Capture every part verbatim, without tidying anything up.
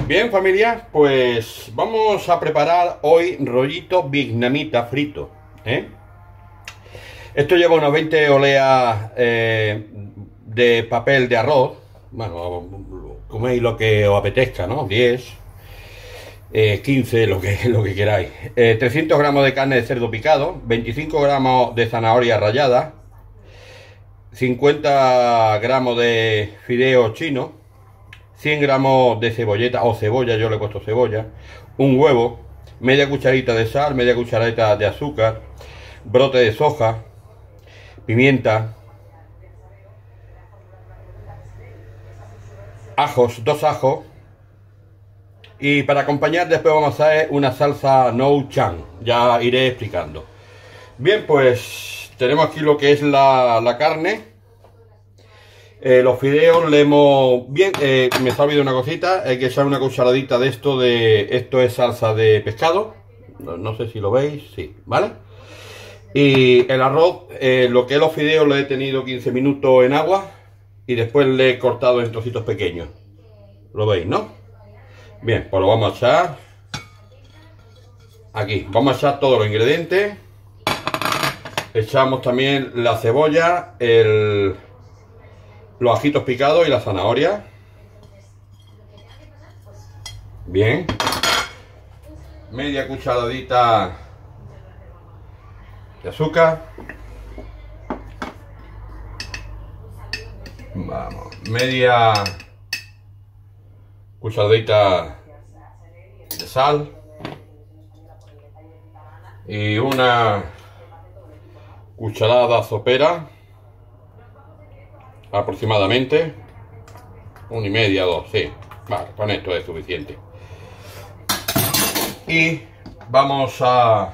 Bien, familia, pues vamos a preparar hoy rollito vietnamita frito, ¿eh? Esto lleva unas veinte oleas eh, de papel de arroz. Bueno, coméis lo que os apetezca, ¿no? diez, eh, quince, lo que, lo que queráis. Eh, trescientos gramos de carne de cerdo picado, veinticinco gramos de zanahoria rallada, cincuenta gramos de fideo chino, cien gramos de cebolleta o cebolla, yo le he puesto cebolla, un huevo, media cucharita de sal, media cucharita de azúcar, brote de soja, pimienta, ajos, dos ajos, y para acompañar después vamos a hacer una salsa no chan, ya iré explicando. Bien, pues tenemos aquí lo que es la, la carne. Eh, los fideos le hemos... Bien, eh, me está olvidando una cosita. Hay que echar una cucharadita de esto de... Esto es salsa de pescado. No, no sé si lo veis. Sí, ¿vale? Y el arroz, eh, lo que es los fideos, lo he tenido quince minutos en agua. Y después le he cortado en trocitos pequeños. ¿Lo veis, no? Bien, pues lo vamos a echar aquí. Vamos a echar todos los ingredientes. Echamos también la cebolla, el... los ajitos picados y la zanahoria. Bien. Media cucharadita de azúcar. Vamos. Media cucharadita de sal. Y una cucharada sopera. Aproximadamente una y media, dos, sí, vale, con esto es suficiente. Y vamos a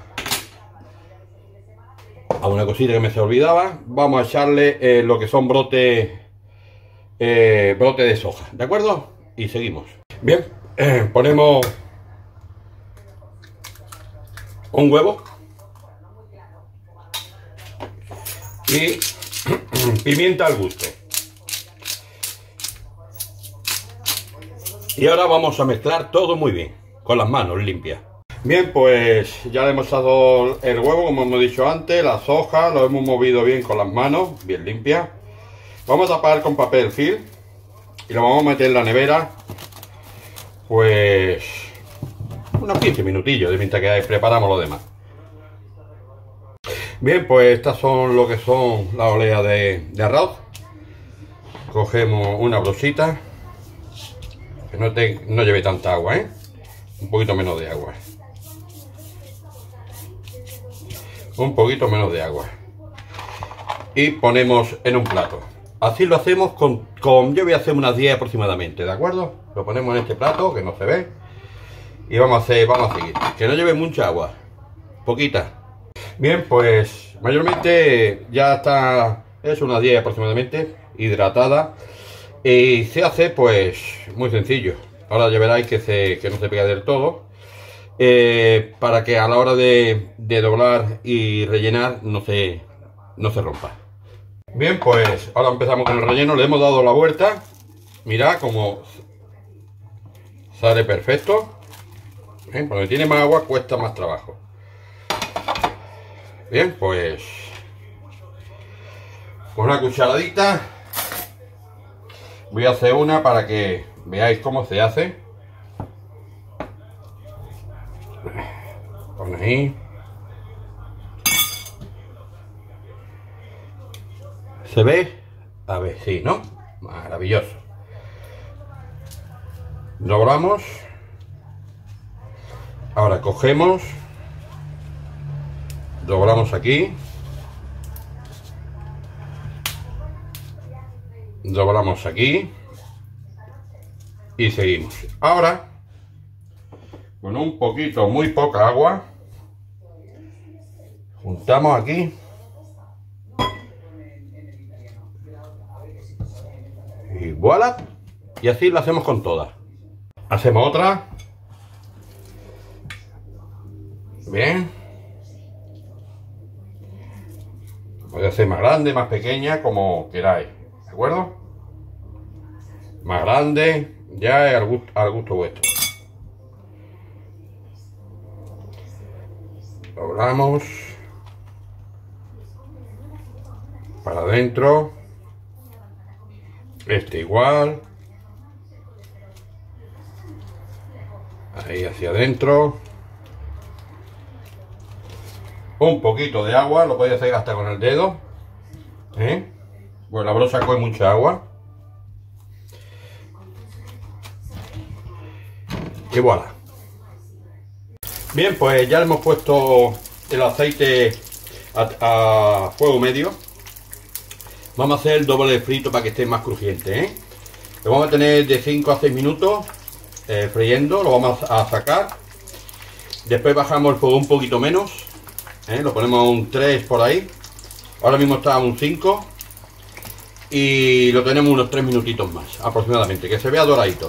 a una cosita que me se olvidaba. Vamos a echarle eh, lo que son brotes eh, brote de soja, ¿de acuerdo? Y seguimos. Bien, eh, ponemos un huevo y pimienta al gusto. Y ahora vamos a mezclar todo muy bien, con las manos limpias. Bien, pues ya le hemos dado el huevo, como hemos dicho antes, las hojas, lo hemos movido bien con las manos, bien limpias. Vamos a tapar con papel film y lo vamos a meter en la nevera, pues unos quince minutillos, de mientras que preparamos lo demás. Bien, pues estas son lo que son las oleas de, de arroz. Cogemos una brochita que no, te, no lleve tanta agua, ¿eh? Un poquito menos de agua. Un poquito menos de agua. Y ponemos en un plato. Así lo hacemos con, con... Yo voy a hacer unas diez aproximadamente, ¿de acuerdo? Lo ponemos en este plato, que no se ve. Y vamos a hacer, vamos a seguir. Que no lleve mucha agua. Poquita. Bien, pues mayormente ya está, es unas diez aproximadamente, hidratada. Y se hace pues muy sencillo. Ahora ya veréis que, se, que no se pega del todo. Eh, para que a la hora de, de doblar y rellenar no se, no se rompa. Bien, pues ahora empezamos con el relleno. Le hemos dado la vuelta. Mirad cómo sale perfecto. ¿Eh? Cuando tiene más agua cuesta más trabajo. Bien, pues con una cucharadita voy a hacer una para que veáis cómo se hace. Pon ahí. ¿Se ve? A ver, sí, ¿no? Maravilloso. Doblamos. Ahora cogemos. Doblamos aquí. Doblamos aquí. Y seguimos. Ahora, con un poquito, muy poca agua, juntamos aquí. Y voilà. Y así lo hacemos con todas. Hacemos otra. Bien. Puede ser más grande, más pequeña, como queráis, ¿de acuerdo? Más grande, ya es al gusto, al gusto vuestro. Colamos para adentro, este igual, ahí hacia adentro, un poquito de agua, lo podéis hacer hasta con el dedo, ¿eh? Pues la brocha coge mucha agua y voilà. Bien, pues ya le hemos puesto el aceite a, a fuego medio. Vamos a hacer el doble frito para que esté más crujiente, ¿eh? Lo vamos a tener de cinco a seis minutos eh, friendo, lo vamos a sacar. Después bajamos el fuego un poquito menos, ¿eh? Lo ponemos a un tres por ahí. Ahora mismo está a un cinco. Y lo tenemos unos tres minutitos más, aproximadamente, que se vea doradito.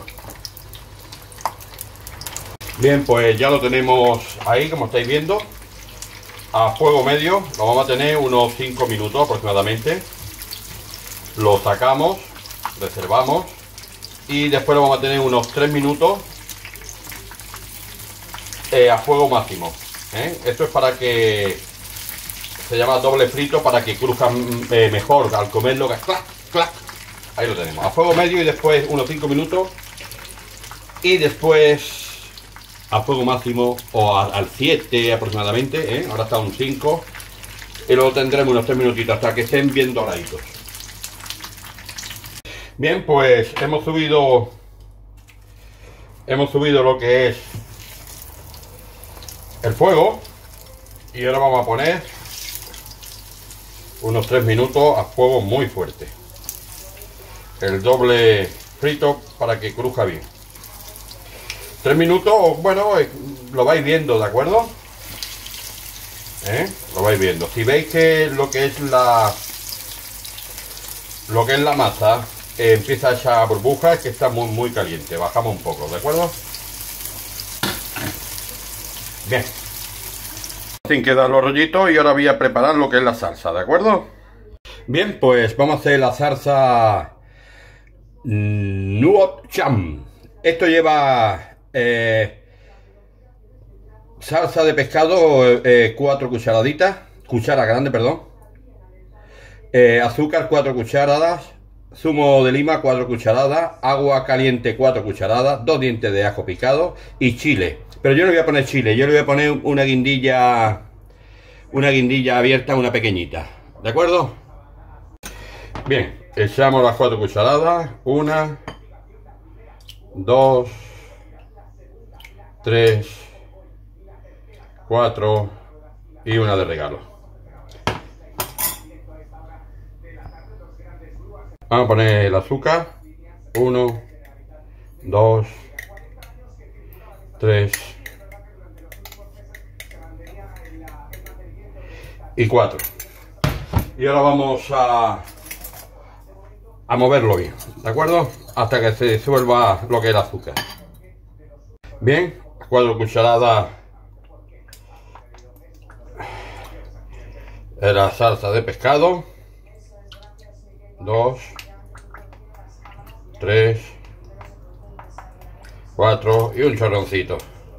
Bien, pues ya lo tenemos ahí, como estáis viendo, a fuego medio. Lo vamos a tener unos cinco minutos aproximadamente. Lo sacamos, reservamos y después lo vamos a tener unos tres minutos eh, a fuego máximo, ¿eh? Esto es para que se llama doble frito, para que cruzcan eh, mejor al comerlo. ¡Clac, clac! Ahí lo tenemos, a fuego medio, y después unos cinco minutos y después a fuego máximo o a, al siete aproximadamente, ¿eh? Ahora está a un cinco y luego tendremos unos tres minutitos hasta que estén bien doraditos. Bien, pues hemos subido hemos subido lo que es el fuego y ahora vamos a poner unos tres minutos a fuego muy fuerte el doble frito para que cruja bien. Tres minutos, bueno, lo vais viendo, ¿de acuerdo? ¿Eh? Lo vais viendo. Si veis que lo que es la lo que es la masa eh, empieza a echar burbujas, es que está muy muy caliente. Bajamos un poco, ¿de acuerdo? Bien. Sin quedar los rollitos, y ahora voy a preparar lo que es la salsa, ¿de acuerdo? Bien, pues vamos a hacer la salsa Nuot Cham. Esto lleva eh, salsa de pescado, eh, cuatro cucharaditas, cuchara grande, perdón, eh, azúcar cuatro cucharadas, zumo de lima cuatro cucharadas, agua caliente cuatro cucharadas, dos dientes de ajo picado y chile. Pero yo no voy a poner chile, yo le voy a poner una guindilla, una guindilla abierta, una pequeñita, ¿de acuerdo? Bien, echamos las cuatro cucharadas, una, dos, tres, cuatro y una de regalo. Vamos a poner el azúcar, uno, dos, tres y cuatro. Y ahora vamos a a moverlo bien, ¿de acuerdo? Hasta que se disuelva lo que es el azúcar. Bien, cuatro cucharadas de la salsa de pescado, dos, tres, cuatro y un chorroncito.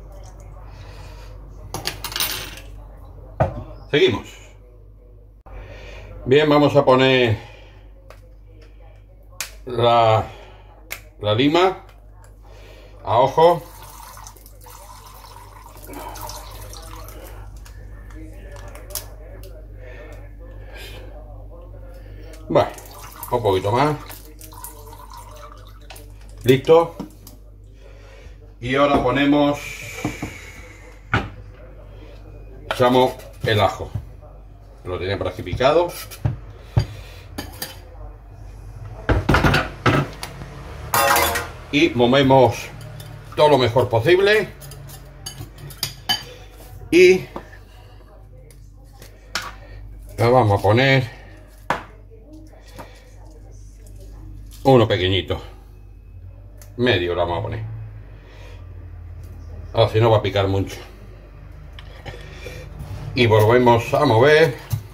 Seguimos. Bien, vamos a poner la, la lima a ojo. Bueno, un poquito más. Listo. Y ahora ponemos, echamos el ajo. Lo tenía por aquí picado. Y movemos todo lo mejor posible. Y le vamos a poner uno pequeñito. Medio lo vamos a poner. Ahora si no va a picar mucho. Y volvemos a mover.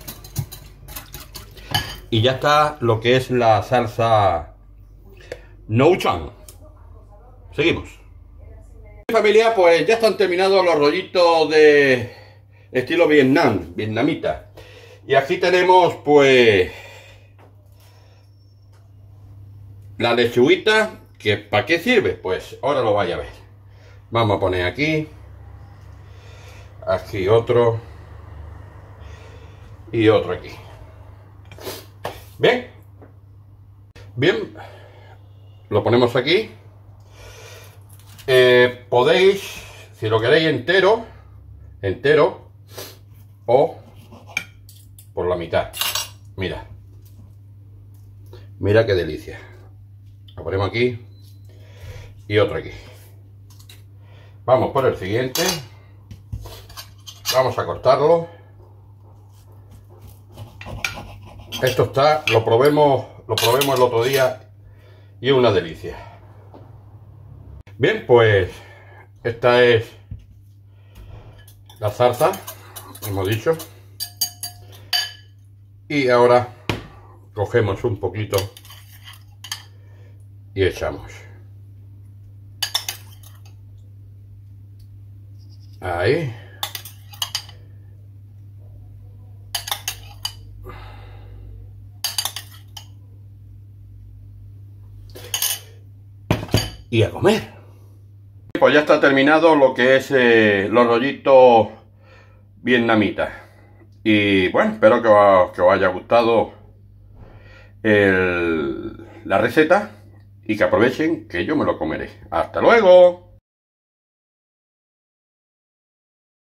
Y ya está lo que es la salsa Nuot Cham. Seguimos. Familia, pues ya están terminados los rollitos de estilo Vietnam, vietnamita. Y aquí tenemos pues la lechuguita, que ¿para qué sirve? Pues ahora lo vaya a ver. Vamos a poner aquí, aquí otro y otro aquí. Bien, bien, lo ponemos aquí. Eh, podéis, si lo queréis entero, entero o por la mitad. Mira, mira qué delicia. Lo ponemos aquí y otro aquí. Vamos por el siguiente. Vamos a cortarlo. Esto está, lo probemos, lo probemos el otro día y es una delicia. Bien, pues esta es la salsa, hemos dicho. Y ahora cogemos un poquito y echamos. Ahí. Y a comer. Pues ya está terminado lo que es eh, los rollitos vietnamitas. Y bueno, espero que os, que os haya gustado el, la receta y que aprovechen, que yo me lo comeré. ¡Hasta luego!